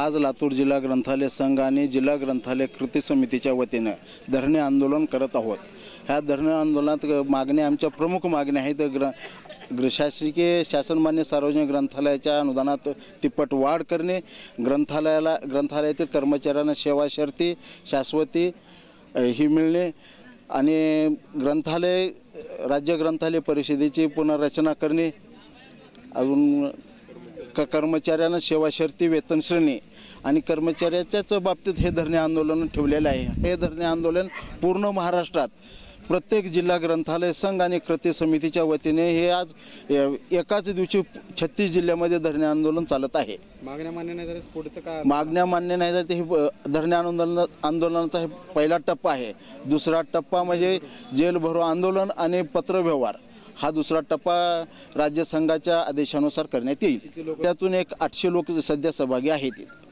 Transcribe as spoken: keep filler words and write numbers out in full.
आज लातूर जिल्हा ग्रंथालय संघ आणि जिल्हा ग्रंथालय कृती समितीच्या वतीने धरणे आंदोलन करत आहोत। ह्या धरणे आंदोलनात मागण्या आमच्या प्रमुख मागण्या आहेत। ग्र ग्र शासकीय शासनमान्य सार्वजनिक ग्रंथालयाच्या अनुदानात तिप्पट वाढ करणे, ग्रंथालयाला ग्रंथालयातील कर्मचाऱ्यांना सेवा शर्ती शाश्वती ही मिळणे आणि ग्रंथालय राज्य ग्रंथालय परिषदेची पुनर्रचना करणे, अजून क कर्मचाऱ्यांना सेवा शर्ती वेतन श्रेणी आणि कर्मचाऱ्याच्याच बाबतीत हे धरणे आंदोलन ठेवलेले आहे। हे धरणे आंदोलन पूर्ण महाराष्ट्रात प्रत्येक जिल्हा ग्रंथालय संघ आणि कृती समितीच्या वतीने हे आज एकाच दिवशी छत्तीस जिल्ह्यामध्ये धरणे आंदोलन चालत आहे। मागण्या मान्य नाही झाल्यास पुढचं काय? मागण्या मान्य नाही झाल्या तर हे धरणे आंदोलन आंदोलनाचा हे पहिला टप्पा आहे। दुसरा टप्पा म्हणजे जेल भरो आंदोलन आणि पत्रव्यवहार हा दुसरा टप्पा राज्य संघाच्या आदेशानुसार करण्यात येईल। त्यातून एक आठशे लोक सध्या सहभागी आहेत।